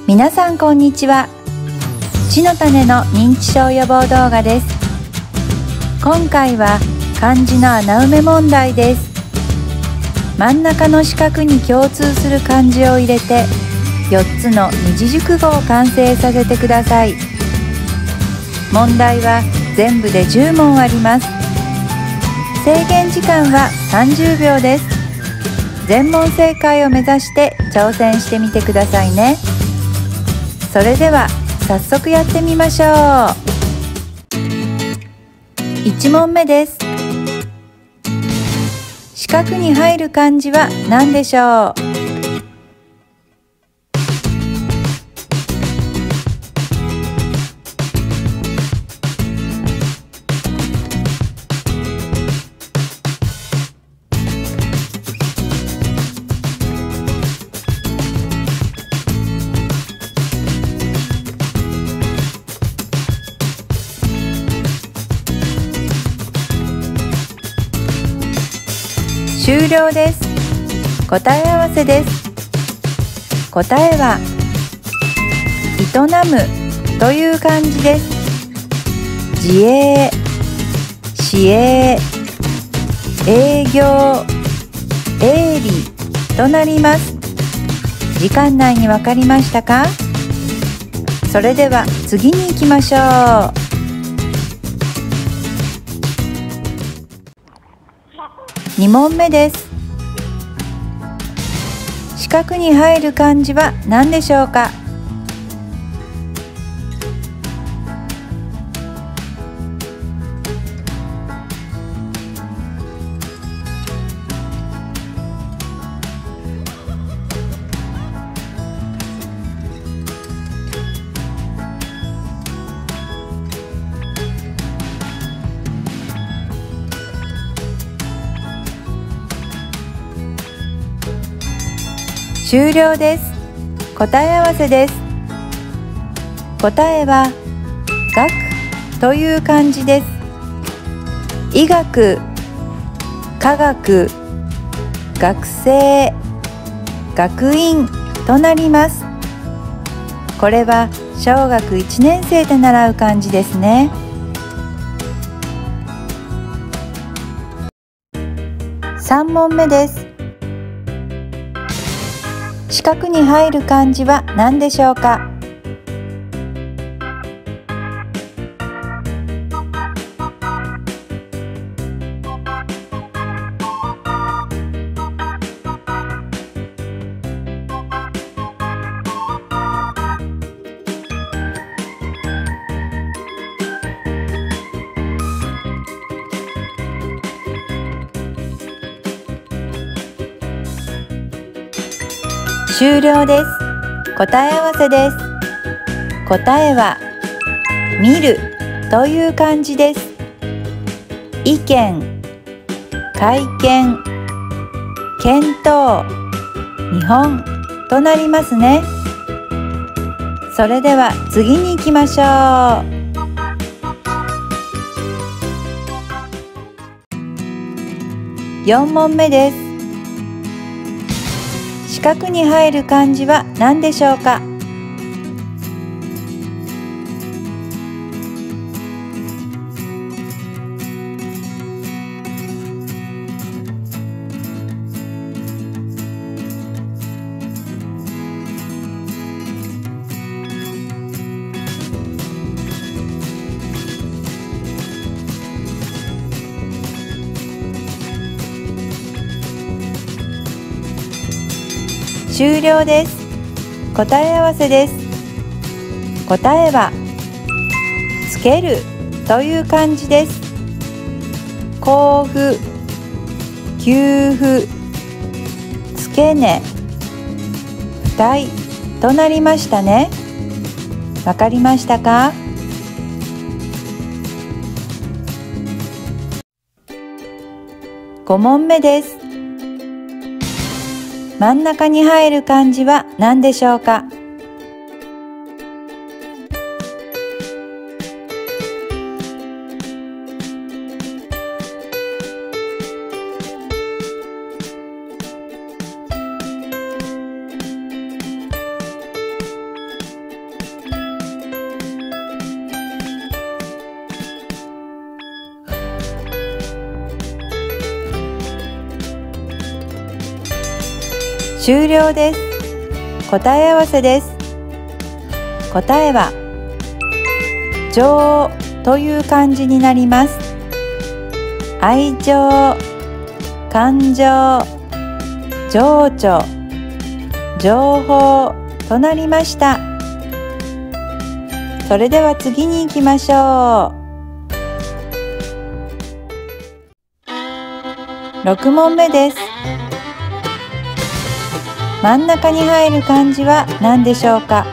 皆さんこんにちは。知の種の認知症予防動画です。今回は漢字の穴埋め問題です。真ん中の四角に共通する漢字を入れて4つの二字熟語を完成させてください。問題は全部で10問あります。制限時間は30秒です。全問正解を目指して挑戦してみてくださいね。それでは早速やってみましょう。1問目です。四角に入る漢字は何でしょう？終了です。答え合わせです。答えは営むという漢字です。自営、市営、営業、営利となります。時間内にわかりましたか？それでは次に行きましょう。2問目です。四角に入る漢字は何でしょうか？終了です。答え合わせです。答えは学という漢字です。医学、科学、学生、学院となります。これは小学1年生で習う漢字ですね。3問目です。四角に入る漢字は何でしょうか？終了です。答え合わせです。答えは見るという漢字です。意見、会見、検討、見本となりますね。それでは次に行きましょう。4問目です。四角に入る漢字は何でしょうか？終了です。答え合わせです。答えはつけるという漢字です。交付、給付、付け根、付帯となりましたね。わかりましたか？5問目です。真ん中に入る漢字は何でしょうか？ 終了です。答え合わせです。答えは情という漢字になります。愛情、感情、情緒、情報となりました。それでは次に行きましょう。6問目です。真ん中に入る漢字は何でしょうか？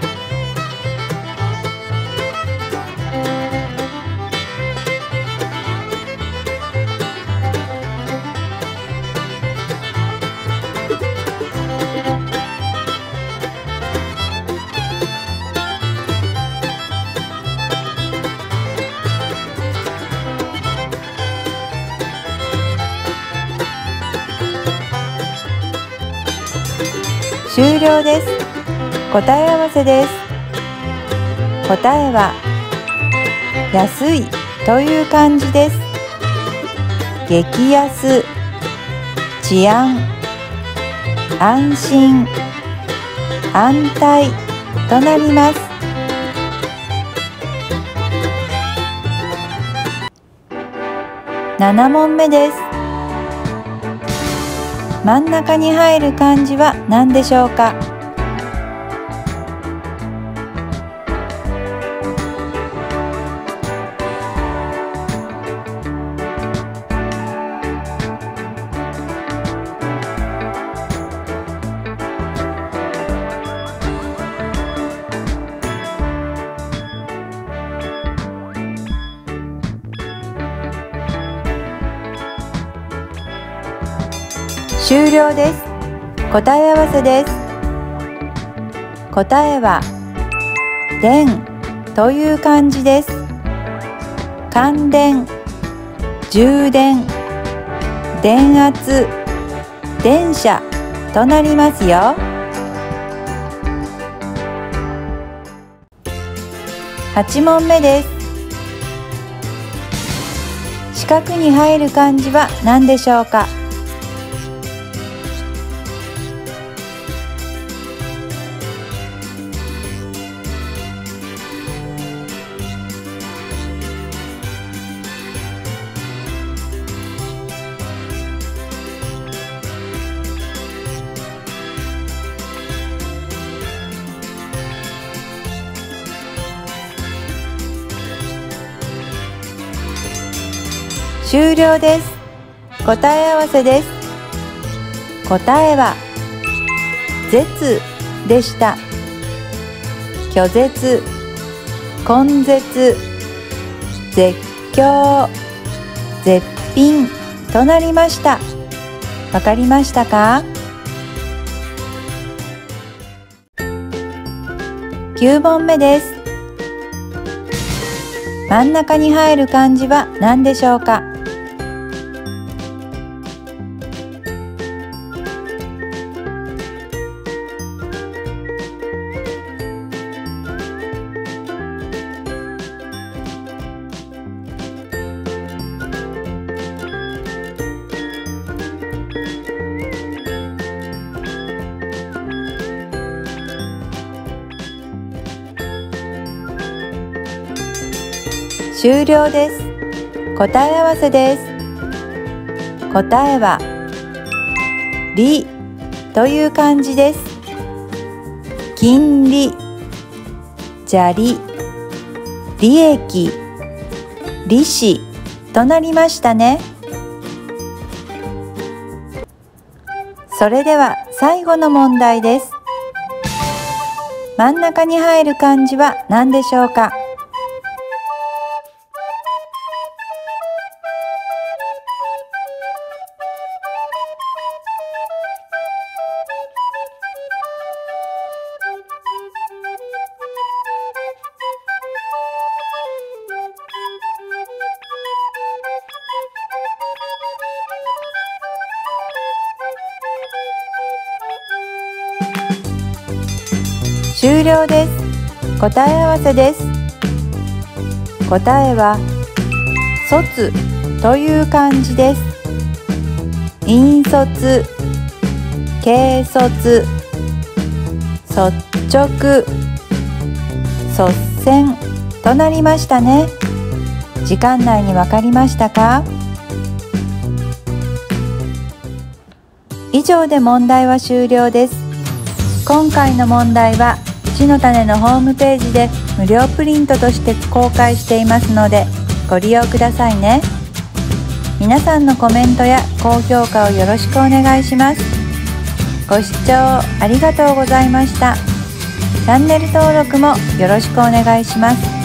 終了です。答え合わせです。答えは安いという漢字です。激安、治安、安心、安泰となります。7問目です。真ん中に入る漢字は何でしょうか？終了です。答え合わせです。答えは電という漢字です。感電、充電、電圧、電車となりますよ。8問目です。四角に入る漢字は何でしょうか？終了です。答え合わせです。答えは絶でした。拒絶、根絶、絶叫、絶品となりました。わかりましたか？9問目です。真ん中に入る漢字は何でしょうか？終了です。答え合わせです。答えは利という漢字です。金利、砂利、利益、利子となりましたね。それでは最後の問題です。真ん中に入る漢字は何でしょうか？終了です。答え合わせです。答えは卒という漢字です。引率、 軽率、率直、率先となりましたね。時間内にわかりましたか？以上で問題は終了です。今回の問題は地の種のホームページで無料プリントとして公開していますのでご利用くださいね。皆さんのコメントや高評価をよろしくお願いします。ご視聴ありがとうございました。チャンネル登録もよろしくお願いします。